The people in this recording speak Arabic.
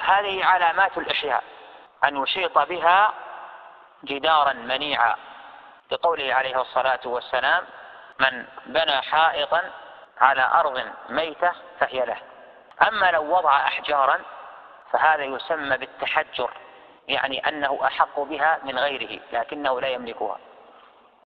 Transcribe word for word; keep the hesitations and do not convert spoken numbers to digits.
هذه علامات الإحياء، أن يحيط بها جدارا منيعا، بقوله عليه الصلاة والسلام: من بنى حائطا على أرض ميتة فهي له. أما لو وضع أحجارا فهذا يسمى بالتحجر، يعني أنه أحق بها من غيره لكنه لا يملكها.